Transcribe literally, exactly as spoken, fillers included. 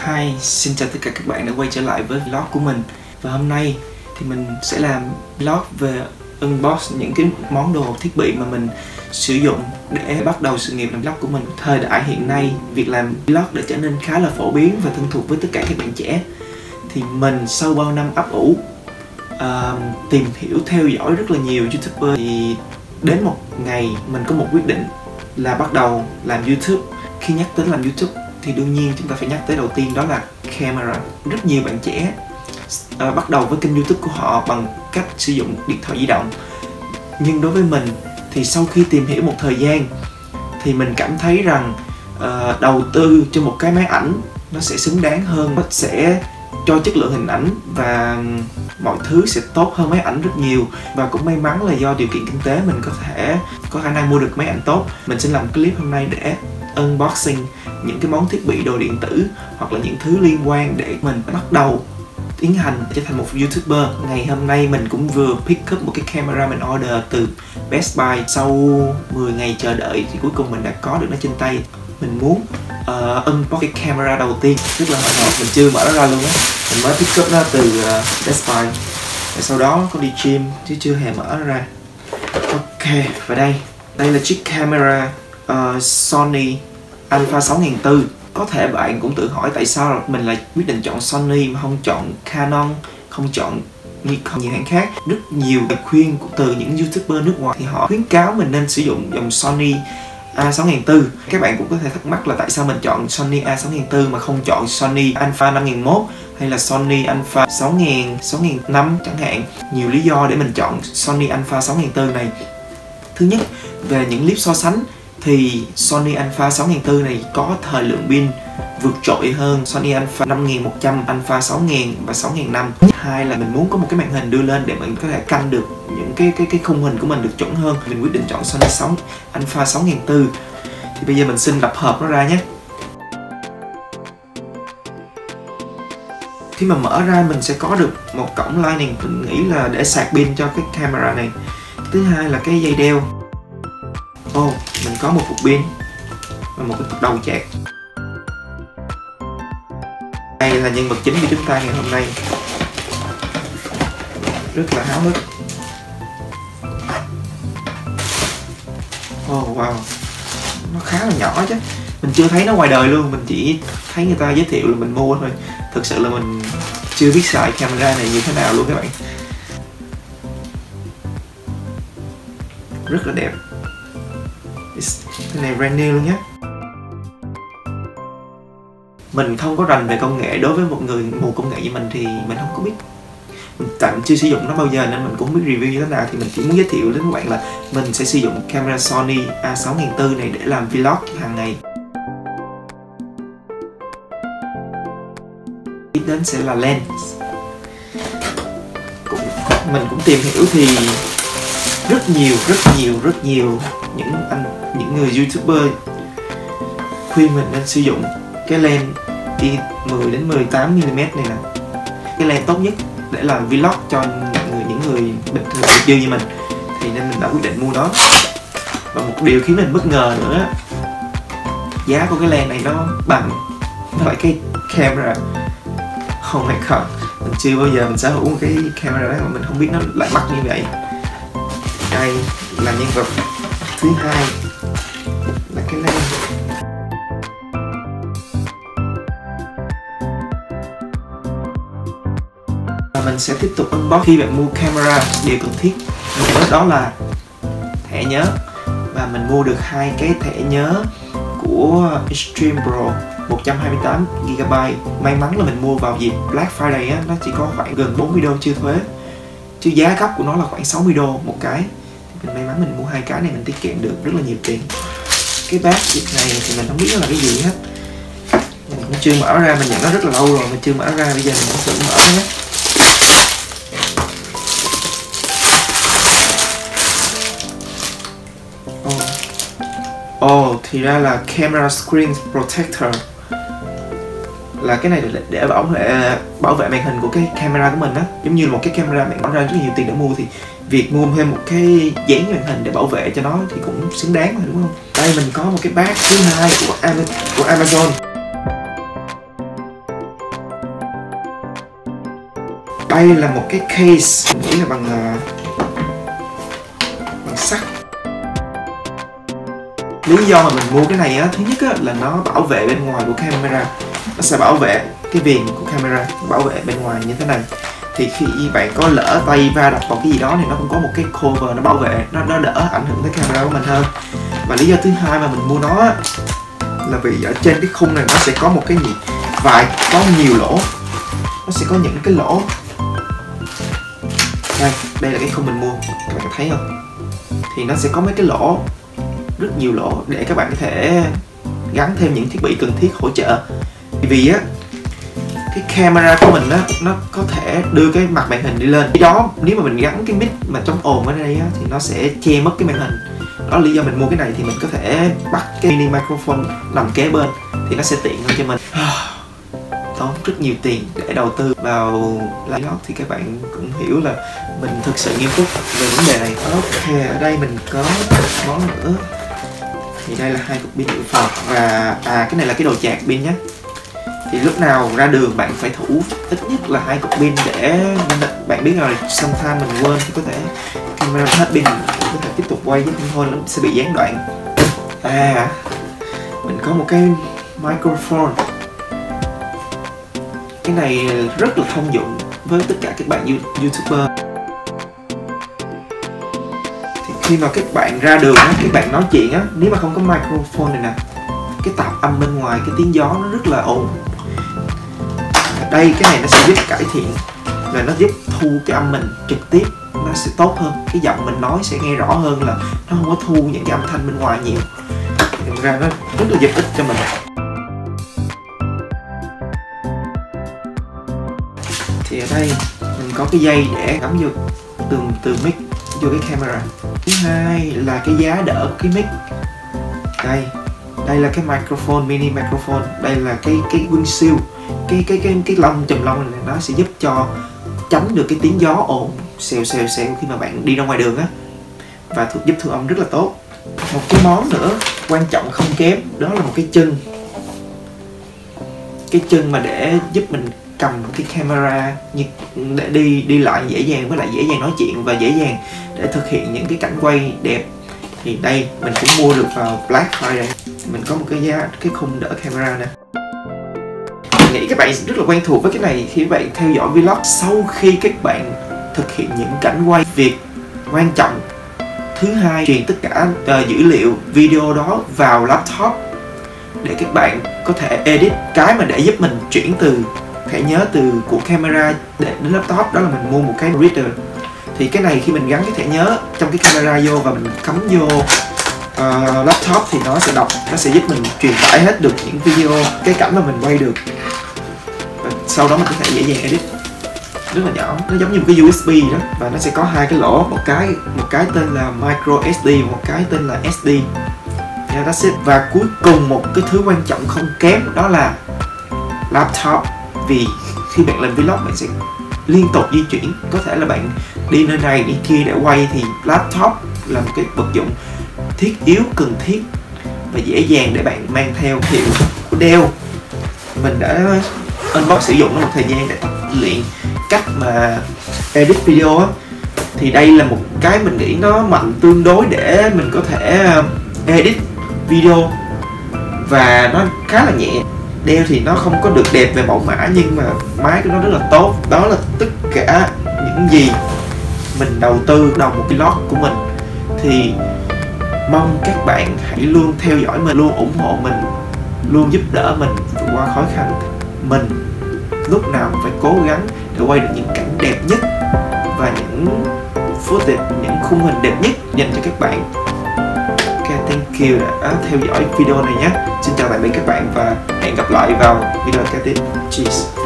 Hi, xin chào tất cả các bạn đã quay trở lại với vlog của mình. Và hôm nay thì mình sẽ làm vlog về unbox những cái món đồ thiết bị mà mình sử dụng để bắt đầu sự nghiệp làm vlog của mình. Thời đại hiện nay, việc làm vlog đã trở nên khá là phổ biến và thân thuộc với tất cả các bạn trẻ. Thì mình sau bao năm ấp ủ uh, tìm hiểu, theo dõi rất là nhiều YouTuber, thì đến một ngày mình có một quyết định là bắt đầu làm YouTube. Khi nhắc đến làm YouTube thì đương nhiên chúng ta phải nhắc tới đầu tiên đó là camera. Rất nhiều bạn trẻ uh, bắt đầu với kênh YouTube của họ bằng cách sử dụng điện thoại di động. Nhưng đối với mình thì sau khi tìm hiểu một thời gian thì mình cảm thấy rằng uh, đầu tư cho một cái máy ảnh nó sẽ xứng đáng hơn, nó sẽ cho chất lượng hình ảnh và mọi thứ sẽ tốt hơn máy ảnh rất nhiều. Và cũng may mắn là do điều kiện kinh tế mình có thể có khả năng mua được máy ảnh tốt. Mình xin làm clip hôm nay để unboxing những cái món thiết bị đồ điện tử hoặc là những thứ liên quan để mình bắt đầu tiến hành trở thành một YouTuber. Ngày hôm nay mình cũng vừa pick up một cái camera mình order từ Best Buy. Sau mười ngày chờ đợi thì cuối cùng mình đã có được nó trên tay. Mình muốn uh, unbox cái camera đầu tiên, rất là hồi hộp, mình chưa mở nó ra luôn á. Mình mới pick up nó từ uh, Best Buy, và sau đó có đi gym chứ chưa hề mở nó ra. Ok, và đây, đây là chiếc camera uh, Sony Alpha sáu nghìn bốn trăm. Có thể bạn cũng tự hỏi tại sao mình lại quyết định chọn Sony mà không chọn Canon, không chọn Nikon, nhiều hãng khác. Rất nhiều lời khuyên của từ những YouTuber nước ngoài thì họ khuyến cáo mình nên sử dụng dòng Sony A sáu nghìn bốn trăm. Các bạn cũng có thể thắc mắc là tại sao mình chọn Sony A sáu nghìn bốn trăm mà không chọn Sony Alpha năm nghìn một hay là Sony Alpha sáu nghìn, sáu nghìn năm chẳng hạn. Nhiều lý do để mình chọn Sony Alpha sáu nghìn bốn trăm này. Thứ nhất, về những clip so sánh thì Sony Alpha sáu nghìn bốn trăm này có thời lượng pin vượt trội hơn Sony Alpha năm nghìn một trăm, Alpha sáu nghìn và sáu nghìn năm. Hai là mình muốn có một cái màn hình đưa lên để mình có thể canh được những cái cái cái khung hình của mình được chuẩn hơn. Mình quyết định chọn Sony sáu Alpha sáu nghìn bốn trăm. Thì bây giờ mình xin đập hộp nó ra nhé. Khi mà mở ra mình sẽ có được một cổng Lightning, mình nghĩ là để sạc pin cho cái camera này. Thứ hai là cái dây đeo. Ồ, oh, mình có một cục pin và một cái đầu chạc. Đây là nhân vật chính của chúng ta ngày hôm nay. Rất là háo hức. Oh wow, nó khá là nhỏ chứ. Mình chưa thấy nó ngoài đời luôn, mình chỉ thấy người ta giới thiệu là mình mua thôi. Thực sự là mình chưa biết xài camera này như thế nào luôn các bạn. Rất là đẹp. Cái này brand new luôn nhé. Mình không có rành về công nghệ. Đối với một người mù công nghệ như mình thì mình không có biết, mình tại mình chưa sử dụng nó bao giờ nên mình cũng không biết review như thế nào. Thì mình chỉ muốn giới thiệu đến các bạn là mình sẽ sử dụng camera Sony A sáu nghìn bốn trăm này để làm vlog hàng ngày. Tiếp đến sẽ là lens. Cũng, mình cũng tìm hiểu thì rất nhiều, rất nhiều, rất nhiều những anh, những người YouTuber khuyên mình nên sử dụng cái lens i mười đến mười tám mi li mét này nè. Cái lens tốt nhất để làm vlog cho những người, những người bình thường nghiệp dư như mình. Thì nên mình đã quyết định mua nó. Và một điều khiến mình bất ngờ nữa, giá của cái lens này nó bằng với cái camera. Oh my god, mình chưa bao giờ mình sở hữu một cái camera đó mà mình không biết nó lại mắc như vậy. Đây là nhân vật thứ hai, là cái lens. Và mình sẽ tiếp tục unbox. Khi bạn mua camera, điều cần thiết nữa đó là thẻ nhớ. Và mình mua được hai cái thẻ nhớ của Extreme Pro một trăm hai mươi tám gi ga bai. May mắn là mình mua vào dịp Black Friday á, nó chỉ có khoảng gần bốn mươi đô chưa thuế. Chứ giá gốc của nó là khoảng sáu mươi đô một cái. Mình may mắn mình mua hai cái này, mình tiết kiệm được rất là nhiều tiền. Cái bát này thì mình không biết nó là cái gì hết. Mình cũng chưa mở ra, mình nhận nó rất là lâu rồi, mình chưa mở ra, bây giờ mình cũng thử mở nó nhé. Ồ, oh, thì ra là camera screen protector. Là cái này để, để bảo vệ bảo vệ màn hình của cái camera của mình á. Giống như là một cái camera bạn bỏ ra rất nhiều tiền để mua, thì việc mua thêm một cái dán màn hình để bảo vệ cho nó thì cũng xứng đáng mà, đúng không? Đây mình có một cái bát thứ hai của, của Amazon. Đây là một cái case, mình nghĩ là bằng bằng sắt. Lý do mà mình mua cái này á, thứ nhất á, là nó bảo vệ bên ngoài của camera. Nó sẽ bảo vệ cái viền của camera, bảo vệ bên ngoài như thế này. Thì khi bạn có lỡ tay va đập vào cái gì đó thì nó cũng có một cái cover nó bảo vệ, nó, nó đỡ ảnh hưởng tới camera của mình hơn. Và lý do thứ hai mà mình mua nó á, là vì ở trên cái khung này nó sẽ có một cái gì vài, có nhiều lỗ. Nó sẽ có những cái lỗ. Đây, đây là cái khung mình mua, các bạn thấy không? Thì nó sẽ có mấy cái lỗ, rất nhiều lỗ để các bạn có thể gắn thêm những thiết bị cần thiết hỗ trợ. Vì á, cái camera của mình á, nó có thể đưa cái mặt màn hình đi lên. Khi đó nếu mà mình gắn cái mic mà chống ồn ở đây á, thì nó sẽ che mất cái màn hình. Đó là lý do mình mua cái này, thì mình có thể bắt cái mini microphone nằm kế bên thì nó sẽ tiện hơn cho mình. Tốn rất nhiều tiền để đầu tư vào live vlog thì các bạn cũng hiểu là mình thực sự nghiêm túc về vấn đề này. Ok, ở đây mình có một món nữa. Thì đây là hai cục pin dự phòng và à cái này là cái đồ chạc pin nhé. Thì lúc nào ra đường bạn phải thủ ít nhất là hai cục pin để bạn biết rồi, sometimes mình quên thì có thể camera hết pin, có thể tiếp tục quay chứ không thôi nó sẽ bị gián đoạn. À, mình có một cái microphone. Cái này rất là thông dụng với tất cả các bạn YouTuber. Thì khi mà các bạn ra đường á, các bạn nói chuyện á, nếu mà không có microphone này nè, cái tạp âm bên ngoài, cái tiếng gió nó rất là ồn. Đây, cái này nó sẽ giúp cải thiện, là nó giúp thu cái âm mình trực tiếp, nó sẽ tốt hơn. Cái giọng mình nói sẽ nghe rõ hơn, là nó không có thu những cái âm thanh bên ngoài nhiều. Thực ra nó rất là giúp ích cho mình. Thì ở đây mình có cái dây để gắm vô từ từ mic vô cái camera. Thứ hai là cái giá đỡ của cái mic. Đây, đây là cái microphone, mini microphone. Đây là cái cái windshield, cái cái cái cái lông chùm lông này, nó sẽ giúp cho tránh được cái tiếng gió ồn xèo xèo xèo khi mà bạn đi ra ngoài đường á, và giúp thu âm rất là tốt. Một cái món nữa quan trọng không kém, đó là một cái chân. Cái chân mà để giúp mình cầm cái camera như để đi đi lại dễ dàng, với lại dễ dàng nói chuyện và dễ dàng để thực hiện những cái cảnh quay đẹp. Thì đây mình cũng mua được vào Black Friday. Mình có một cái giá cái khung đỡ camera nè. Mình nghĩ các bạn rất là quen thuộc với cái này khi các bạn theo dõi vlog. Sau khi các bạn thực hiện những cảnh quay, việc quan trọng thứ hai truyền tất cả uh, dữ liệu video đó vào laptop để các bạn có thể edit. Cái mà để giúp mình chuyển từ thẻ nhớ từ của camera để đến laptop, đó là mình mua một cái reader. Thì cái này khi mình gắn cái thẻ nhớ trong cái camera vô và mình cắm vô uh, laptop thì nó sẽ đọc, nó sẽ giúp mình truyền tải hết được những video, cái cảnh mà mình quay được. Và sau đó mình có thể dễ dàng edit. Rất là nhỏ, nó giống như một cái u ét bê đó, và nó sẽ có hai cái lỗ, một cái một cái tên là micro ét đê, một cái tên là ét đê. Yeah, that's it. Và cuối cùng một cái thứ quan trọng không kém, đó là laptop. Vì khi bạn làm vlog bạn sẽ liên tục di chuyển, có thể là bạn đi nơi này đi kia để quay, thì laptop là một cái vật dụng thiết yếu, cần thiết và dễ dàng để bạn mang theo. Hiệu của Dell mình đã unbox sử dụng nó một thời gian để tập luyện cách mà edit video á. Thì đây là một cái mình nghĩ nó mạnh tương đối để mình có thể edit video, và nó khá là nhẹ. Dell thì nó không có được đẹp về mẫu mã, nhưng mà máy của nó rất là tốt. Đó là tất cả những gì mình đầu tư đầu một cái vlog của mình. Thì mong các bạn hãy luôn theo dõi mình, luôn ủng hộ mình, luôn giúp đỡ mình vượt qua khó khăn. Mình lúc nào cũng phải cố gắng để quay được những cảnh đẹp nhất và những footage, những khung hình đẹp nhất dành cho các bạn. Ok, thank you đã theo dõi video này nhé. Xin chào tạm biệt các bạn và hẹn gặp lại vào video kế tiếp. Cheers.